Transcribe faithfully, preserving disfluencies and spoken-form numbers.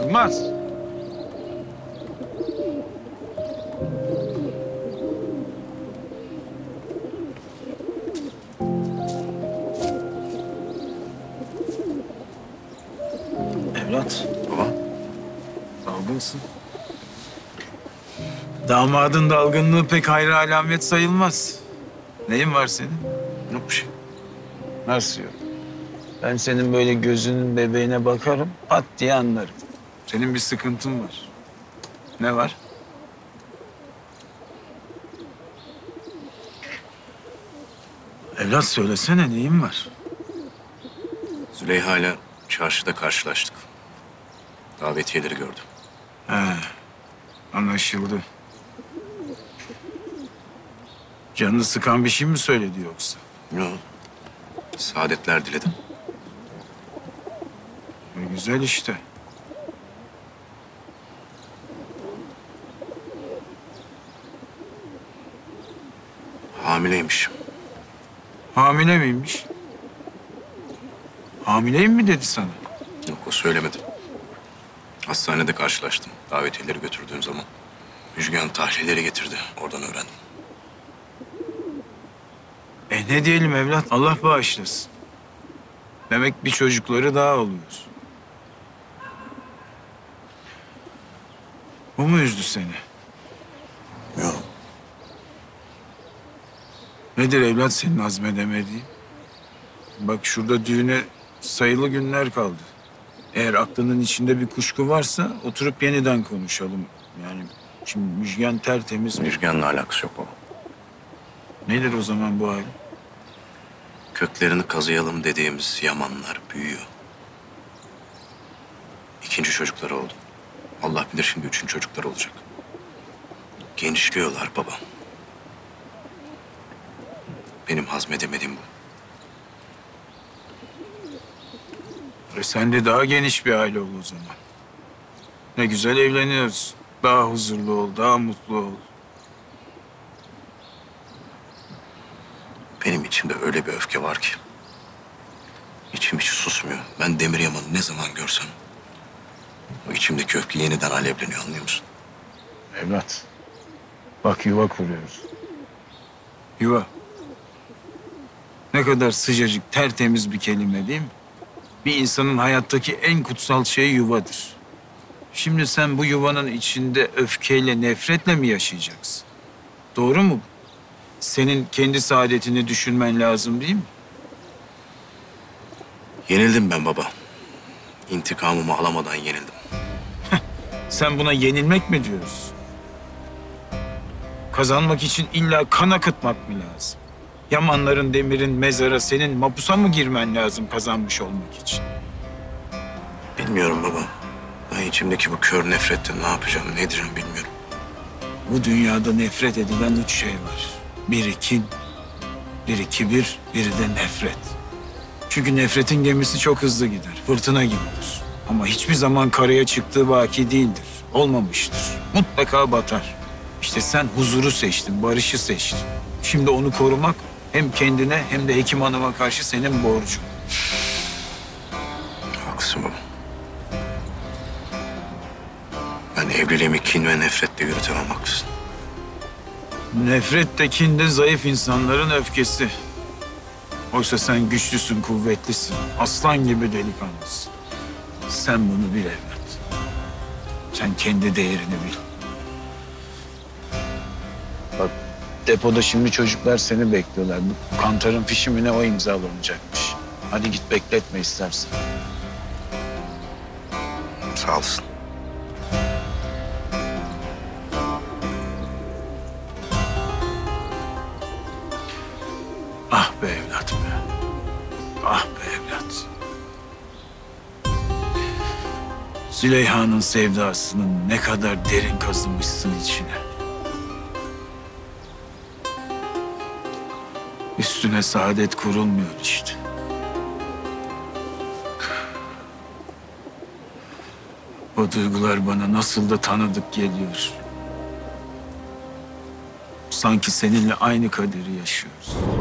Olmaz. Evlat. Baba. Dalgınsın. Damadın dalgınlığı pek hayra alamet sayılmaz. Neyin var senin? Yok bir şey. Nasıl yok? Ben senin böyle gözünün bebeğine bakarım, pat diye anlarım. Senin bir sıkıntın var. Ne var? Evlat söylesene, neyin var? Züleyha ile çarşıda karşılaştık. Davetiyeleri gördüm. He, anlaşıldı. Canını sıkan bir şey mi söyledi yoksa? Yok. Saadetler diledim. E, güzel işte. Hamileymiş. Hamile miymiş? Hamileyim mi dedi sana? Yok, o söylemedi. Hastanede karşılaştım. Davetiyeleri götürdüğüm zaman. Müjgan tahlilleri getirdi. Oradan öğrendim. E ne diyelim evlat? Allah bağışlasın. Demek bir çocukları daha oluyor. Bu mu üzdü seni? Yok. Nedir evlat senin hazmedemediğin? Bak şurada düğüne sayılı günler kaldı. Eğer aklının içinde bir kuşku varsa oturup yeniden konuşalım. Yani şimdi Müjgan tertemiz. Müjgan'la alakası yok baba. Nedir o zaman bu hali? Köklerini kazıyalım dediğimiz yamanlar büyüyor. İkinci çocukları oldu. Allah bilir şimdi üçüncü çocukları olacak. Genişliyorlar baba. Benim hazmedemediğim bu. E sen de daha geniş bir aile ol o zaman. Ne güzel evleniyoruz. Daha huzurlu ol, daha mutlu ol. Benim içimde öyle bir öfke var ki. İçim hiç susmuyor. Ben Demir Yaman'ı ne zaman görsem... o içimdeki öfke yeniden alevleniyor, anlıyor musun? Evlat, bak yuva kuruyoruz. Yuva. Ne kadar sıcacık, tertemiz bir kelime değil mi? Bir insanın hayattaki en kutsal şey yuvadır. Şimdi sen bu yuvanın içinde öfkeyle, nefretle mi yaşayacaksın? Doğru mu? Senin kendi saadetini düşünmen lazım değil mi? Yenildim ben baba. İntikamımı alamadan yenildim. Sen buna yenilmek mi diyorsun? Kazanmak için illa kan akıtmak mı lazım? Yamanların, Demir'in mezara senin mapusa mı girmen lazım kazanmış olmak için? Bilmiyorum baba. Ben içimdeki bu kör nefretle ne yapacağım, ne edeceğim bilmiyorum. Bu dünyada nefret edilen üç şey var. Biri kin, biri kibir, biri de nefret. Çünkü nefretin gemisi çok hızlı gider, fırtına gibidir. Ama hiçbir zaman karaya çıktığı vaki değildir, olmamıştır. Mutlaka batar. İşte sen huzuru seçtin, barışı seçtin. Şimdi onu korumak hem kendine hem de Hekim Hanım'a karşı senin borcun. Haklısın baba. Ben evliliğimi kin ve nefretle yürütemem, haklısın. Nefret de kin de zayıf insanların öfkesi. Oysa sen güçlüsün, kuvvetlisin. Aslan gibi delikanlısın. Sen bunu bil evlat. Sen kendi değerini bil. Bak depoda şimdi çocuklar seni bekliyorlar. Bu kantarın fişi mi ne o imzalanacakmış. Hadi git bekletme istersen. Sağ olasın. Ah be evlat be. Ah be evlat. Züleyha'nın sevdasının ne kadar derin kazınmışsın içine. Üstüne saadet kurulmuyor işte. O duygular bana nasıl da tanıdık geliyor. Sanki seninle aynı kaderi yaşıyoruz.